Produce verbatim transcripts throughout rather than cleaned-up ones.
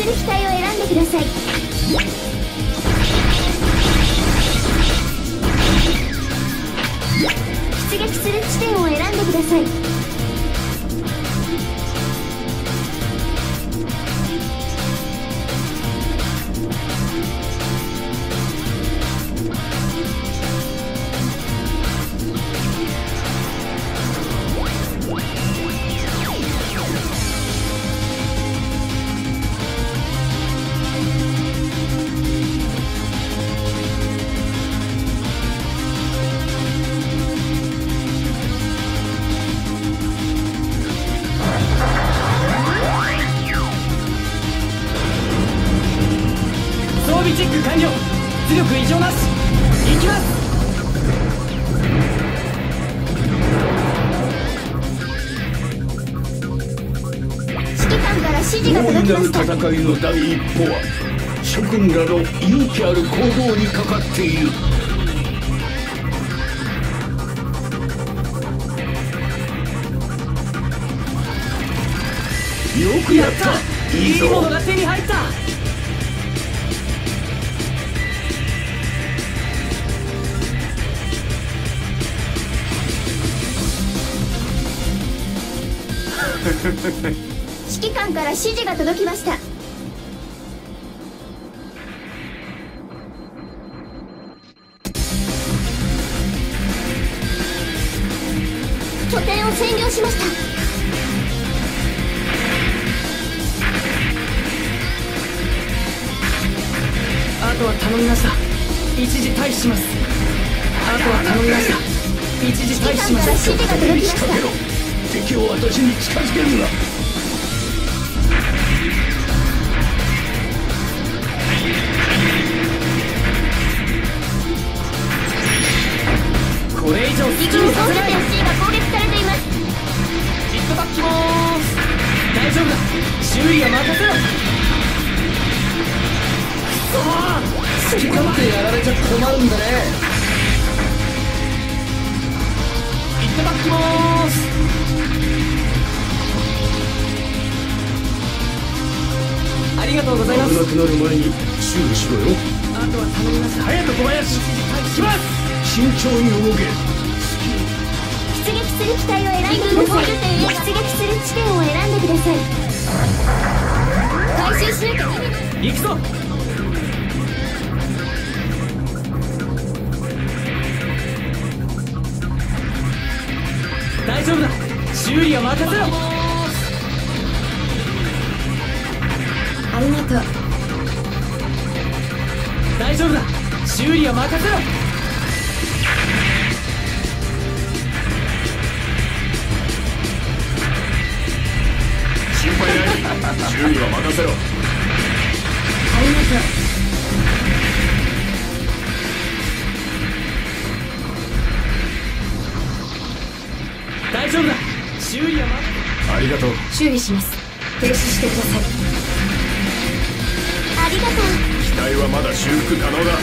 する機体を選んでください。出撃する地点を選んでください。 チェック完了。出力異常なし。行きます。 指揮官から指示が届きました。 大いなる戦いの第一歩は諸君らの勇気ある行動にかかっている。よくやった。いいぞ。 いいものが手に入った。 指揮官から指示が届きました。拠点を占領しました。 あとは頼みました。一時退避します。あとは頼みました。一時退避します。 指揮官から指示が届きました。 敵を私に近づけるな。 これ以上敵にさせない。 C が攻撃されています。 ヒットバックもーす。大丈夫だ。周囲は任せろ。くそー、好き勝手やられちゃ困るんだね。ヒットバックもーす。ありがとうございます。 危なくなる前に修理しろよ。 あとは頼みました。隼人小林、来ます。 慎重に動け。 出撃する機体を選んでください。出撃する地点を選んでください。回収しなきゃ。 行くぞ。大丈夫だ。修理は任せろ。 ありがとう。 大丈夫だ。修理は任せろ。 心配ない。修理は任せろ。 ありがとう。 大丈夫だ。修理は任せろ。 ありがとう。 修理します。停止してください。ありがとう。 機体はまだ修復可能だ。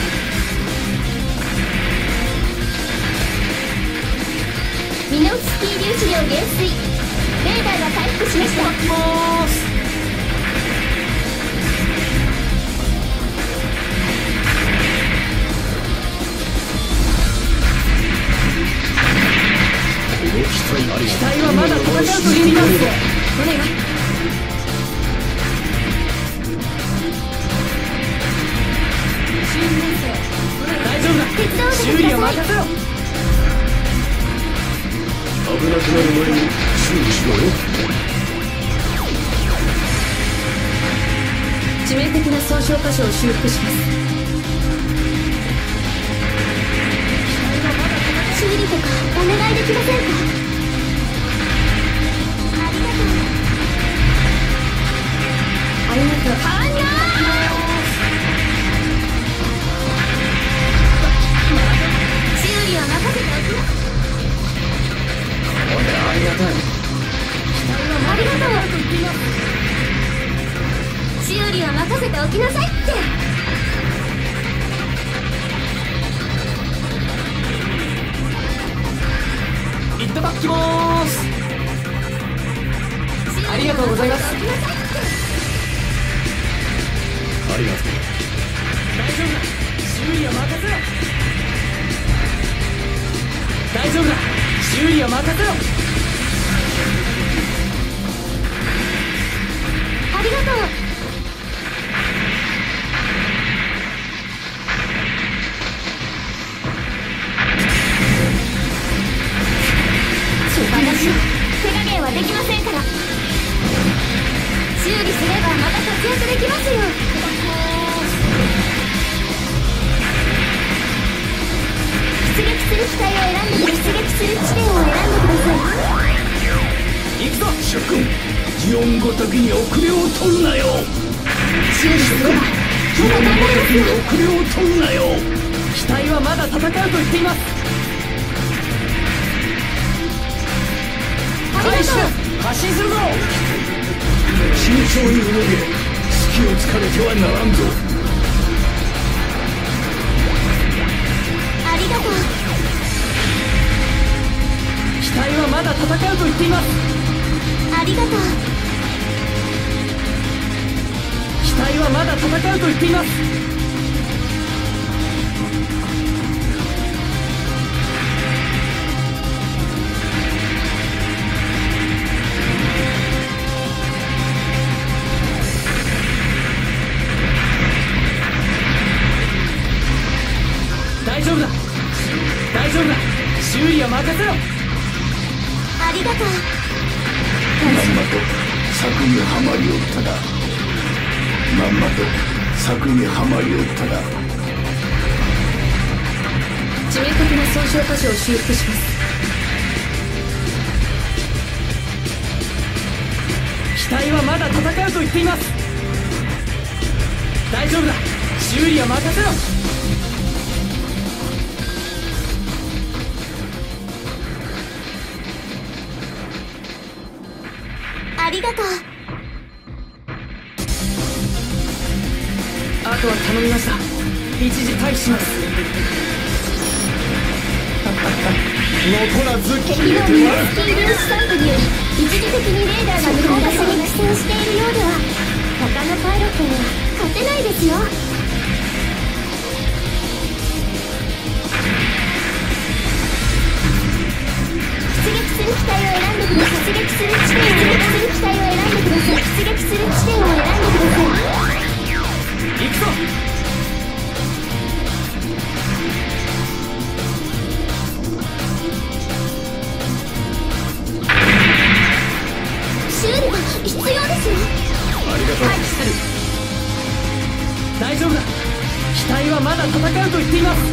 ミノフスキー粒子量減衰。レーダーが回復しました。 もーす。機体はまだ戦うという意味なんです。 お願い。 大丈夫だ。 手伝わせて修理ください。 は任せろ。 危なくなる前に修理しろよ。 致命的な損傷箇所を修復します。修理とかお願いできませんか。ありがとう。ありがとう。反応。修理は任せておきます。 これありがたい。 ありがとう。修理は任せておきなさいって。 ヒットバッキもーす。ありがとうございます。 ありがとう。 大丈夫だ、修理は任せろ。大丈夫だ、修理は任せろ。 ありがとう。私、手加減はできませんから。修理すればまた活躍できますよ。出撃する機体を選んで、出撃する地点を選んでください。 行くぞ諸君、ジオンごときに遅れを取るなよ。 修理すればジオンごときにま遅れを取るなよ。 機体はまだ戦うと言っています。回収、発進するぞ。 慎重に動け。隙を突かれてはならんぞ。 ありがとう。 機体はまだ戦うと言っています。 ありがとう。 機体はまだ戦うと言っています。大丈夫だ、大丈夫だ、修理は任せろ。 ありがとう。 まんまと策にはまりおっただ。まんまと策にはまりおっただ。 致命的な損傷箇所を修復します。 機体はまだ戦うと言っています。大丈夫だ、修理は任せろ。 ありがとう。 あとは頼みました。一時退避します。 残らず敵消えのてはスキー粒子散布により一時的にレーダーが向かい出しに苦戦しているようでは他のパイロットには勝てないですよ。出撃する機体を選んでください。出撃する地点を出撃する機体を選んでください。出撃する地点を選んでください。 行くぞ。 修理が必要ですよ。 ありがとう。 待機する。 大丈夫だ、機体はまだ戦うと言っています。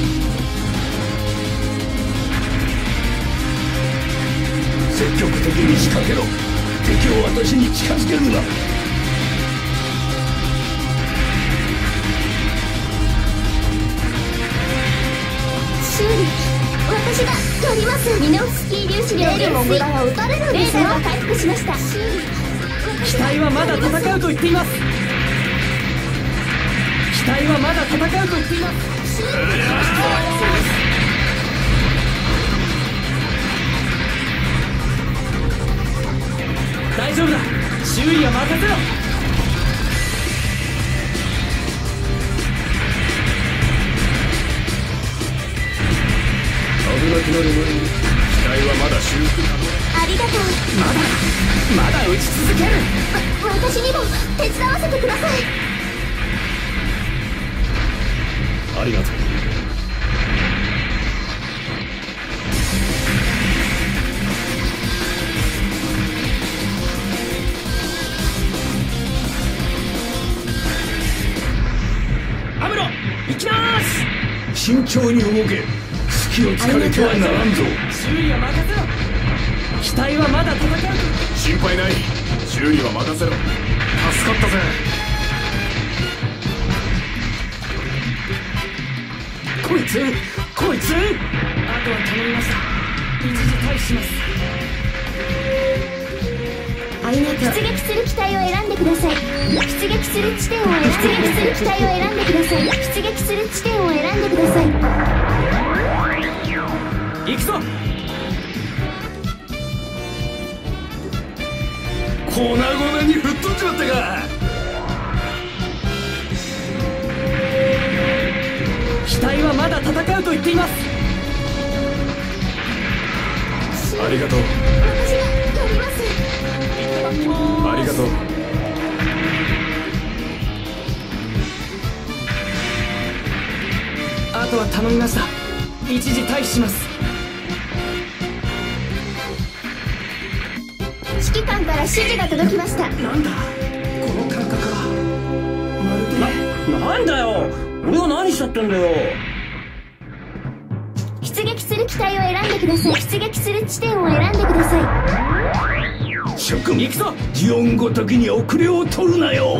積極的に仕掛けろ。敵を私に近づけるな。 修理私がやります。ミノフスキー粒子量減衰。レーダーが回復しました。修理機体はまだ戦うと言っています。機体はまだ戦うと言っています。 修理大丈夫だ、修理は任せろ。 危なくなる前に機体はまだ修復可能。 ありがとう。 まだまだ撃ち続ける。 わ私にも手伝わせてください。 ありがとう。 アムロ、行きます慎重に動け。隙を突かれてはならんぞ。 修理は任せろ。機体はまだ戦うと。 心配ない。修理は任せろ。助かったぜ。 こいつこいつあとは頼みました。一時退避します。 ありがとう。出撃する機体を選んでください。出撃する地点を選んで出撃する機体を選んでください。出撃する地点を選んでください。 行くぞ。 粉々に吹っ飛んじまったか。 っています。 ありがとう。 私がやります。 ありがとう。 あとは頼みました。一時退避します。 指揮官から指示が届きました。 なんだこの感覚は。まるでな、なんだよ俺は何しちゃってんだよ。 出撃する機体を選んでください。出撃する地点を選んでください。 諸君、 行くぞ。 ジオンごときに遅れを取るなよ。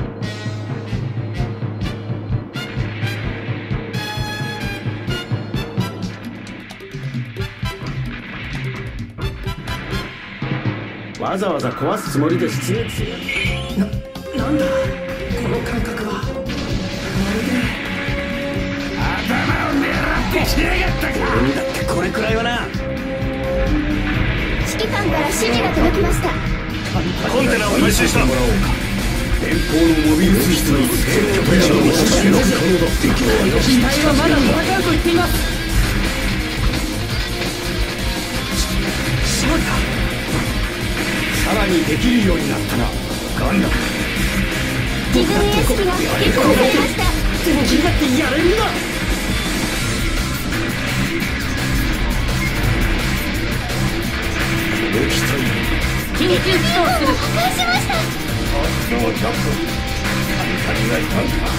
わざわざ壊すつもりで出撃する。 な、なんだこの感覚は。まるで頭を狙ってきやがったか。 俺にだってこれくらいはな。 指揮官から指示が届きました。 コンテナを回収した。もらおうか。遠方のモビルスーツに制御ペアを仕掛けろ。敵はよし。 機体はまだ戦うと言っています。しまった。 さらにできるようになったな。ガンダム。 自分エース機が撃破されました。 でも君だってやれるんだ。 この機体緊急起動する。破壊しました。 発動キャップ。カニカニがいたんか。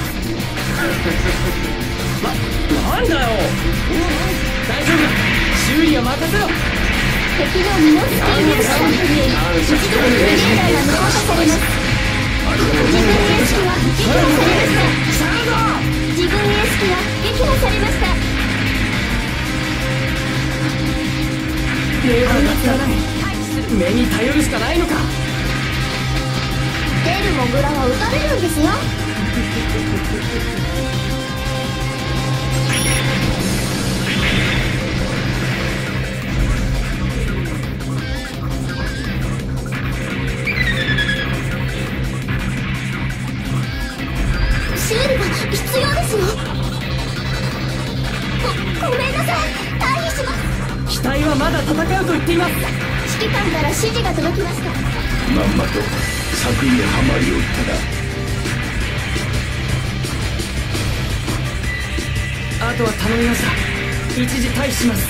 な、なんだよ。 大丈夫だ。修理は任せろ。 敵のミノスキー入手艦に一時的にレーダーが無効化されます。自分エース機は撃破されました。自分エース機が撃破されました。 レーダーがつかない。目に頼るしかないのか。 出るモグラは撃たれるんですよ。修理が必要ですよ。ご、ごめんなさい。退避します。 機体はまだ戦うと言っています。 指揮官から指示が届きました。 まんまと策にはまりおったな。 あとは頼みました。一時退避します。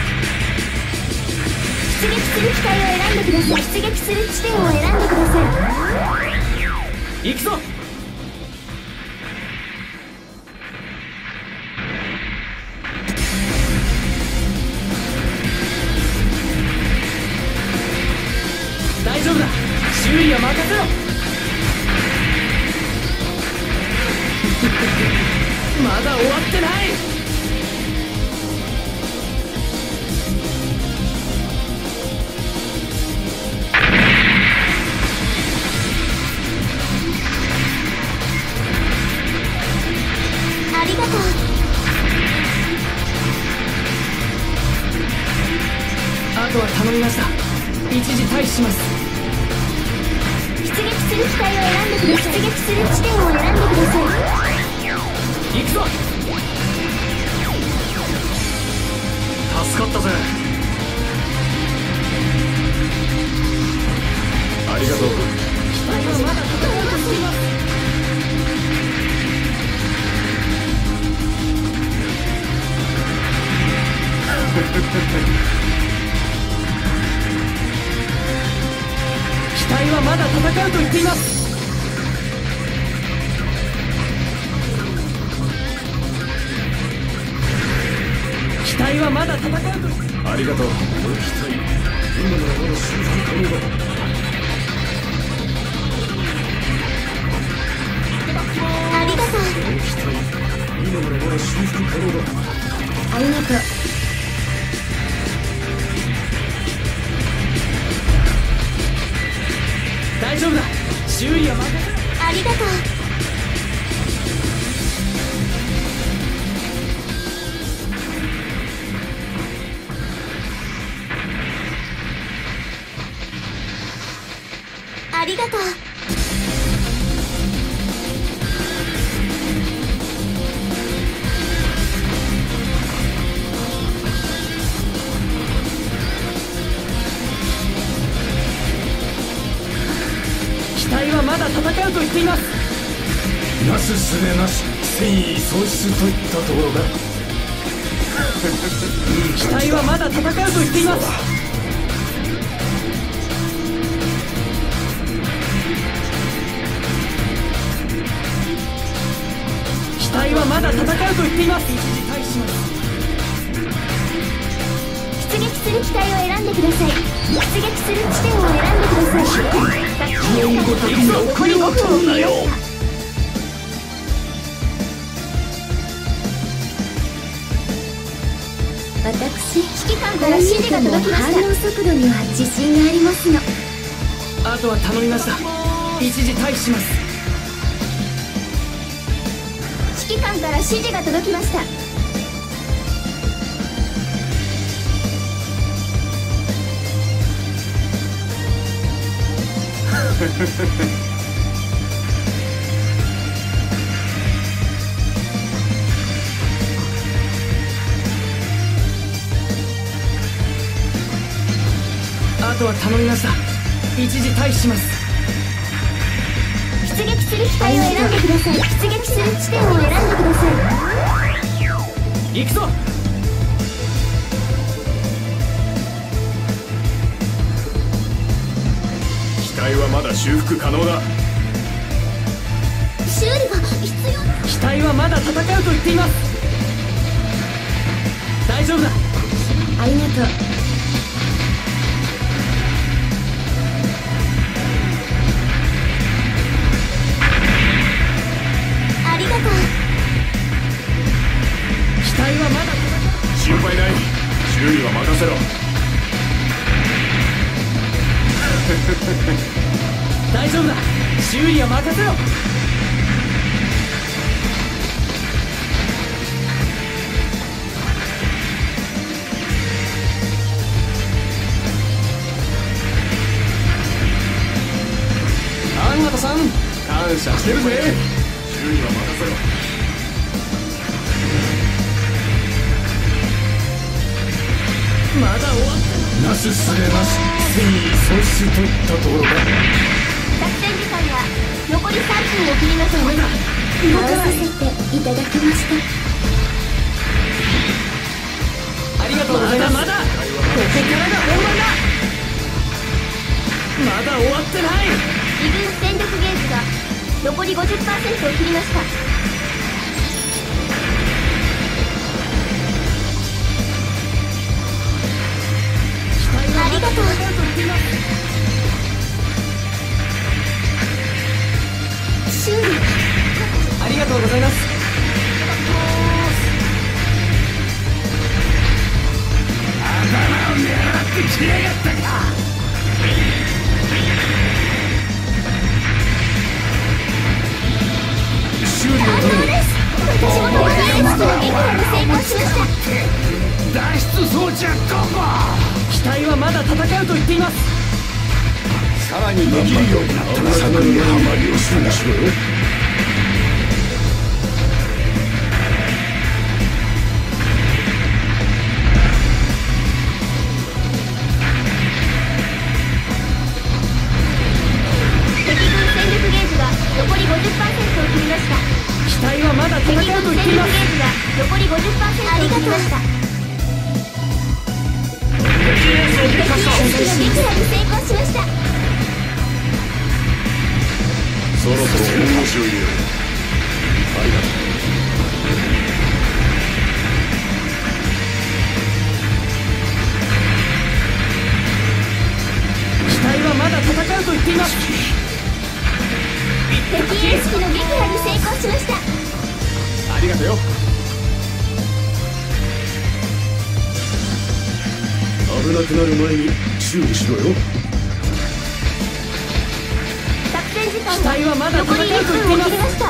出撃する機体を選んでください。出撃する地点を選んでください。 行くぞ。大丈夫だ。修理は任せろ。まだ終わってない。 ありがとう。 あとは頼みました。一時退避します。 出撃する機体を選んでください。出撃する地点を選んでください。 行くぞ。助かったぜ。 ありがとう。 機体はまだ戦うとしています。機体はまだ戦うと言っています。機体はまだ戦うと。 ありがとう。この機体今ならまだ修復可能だ。 ありがとう。 この機体今ならまだ修復可能だ。 ありがとう。大丈夫だ。修理は任せろ。 ありがとう。ありがとう。 なすすべなし、戦意喪失といったところか。 機体はまだ戦うと言っています。機体はまだ戦うと言っています。一時退避します。 出撃する機体を選んでください。出撃する地点を選んでください。作戦時間が残りごふんを切りました。私、指揮官から指示が届きました。反応速度には自信がありますの。 あとは頼みました。一時退避します。 指揮官から指示が届きました。 あとは頼みました。一時退避します。 出撃する機体を選んでください。出撃する地点を選んでください。 行くぞ。 機体はまだ修復可能だ。 修理が必要。 機体はまだ戦うと言っています。大丈夫だ。 ありがとう。ありがとう。 機体はまだ心配ない。修理は任せろ。 大丈夫だ。修理は任せろ。アンガトさん、感謝してるぜ。 修理は任せろ。 まだ終わってなすすべなし、戦意喪失といったところか。 作戦時間が残りさんぷんを切りました。動かさせていただきました。 ありがとうございます。まだまだここからが本番だ。まだ終わってない。 自軍戦力ゲージが残り ごじゅっパーセント を切りました。ありがとう。修理ありがとうございます。 頭を狙ってきやがったか。修理を反応です。私も敵エースの撃破に成功しました。 脱出装置はどこ。 機体はまだ戦うと言っています。 さらにできるようになったら作にハマりをするでしょう。 敵軍戦力ゲージが残り ごじゅっパーセント を切りました。 機体はまだ戦敵うと軍戦力ゲ言っています。 ージが残り ごじゅっパーセント を切りました。敵エースの撃破に成功しました。 そろそろ本腰を入れよう。ありがとう。 機体はまだ戦うと言っています。 敵エース機の撃破に成功しました。 ありがとうよ。危なくなる前に修理しろよ。 作戦時間機体はまだ戦うと残りいっぷんを言っています。 切りました。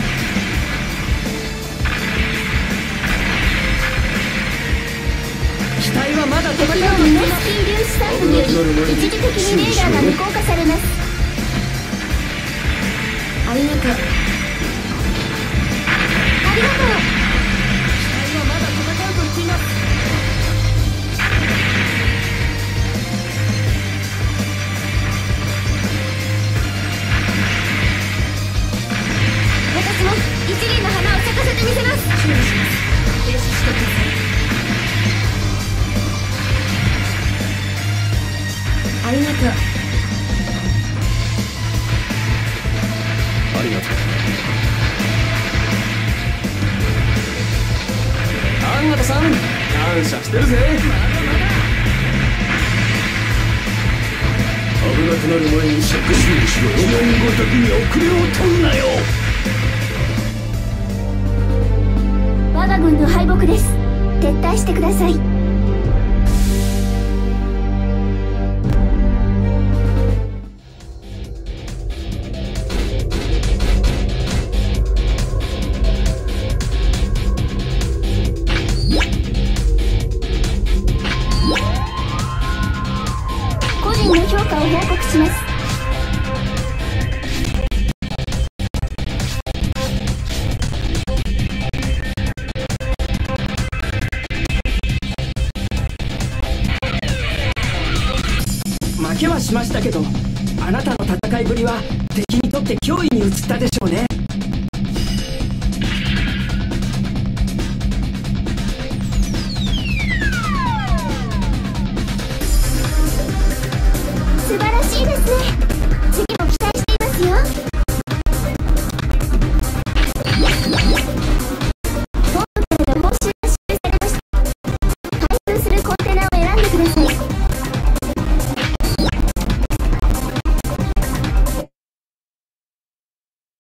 機体はまだ戦うと敵の言っています。 ミネスキー粒子散布により一時的にレーダーが無効化されます。ありがとう。ありがとう。 機体はまだ戦うと言っています。 私もりがとう。アンガタさん、感謝してるぜ。危なくなる前に着手しろ。お前ごときに遅れを取るなよ。 我が軍の敗北です。撤退してください。個人の評価を報告します。 負けはしましたけど、あなたの戦いぶりは敵にとって脅威に移ったでしょうね。